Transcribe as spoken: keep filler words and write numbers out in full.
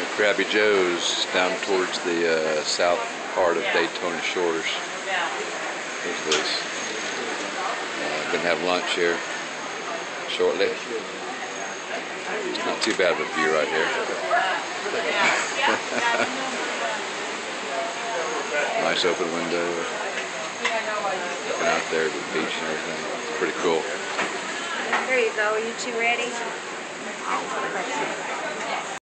Crabby Joe's down towards the uh, south part of Daytona Shores. There's this. Uh, gonna have lunch here shortly. It's not too bad of a view right here. Nice open window. Looking out there at the beach and everything. It's pretty cool. There you go. Are you two ready?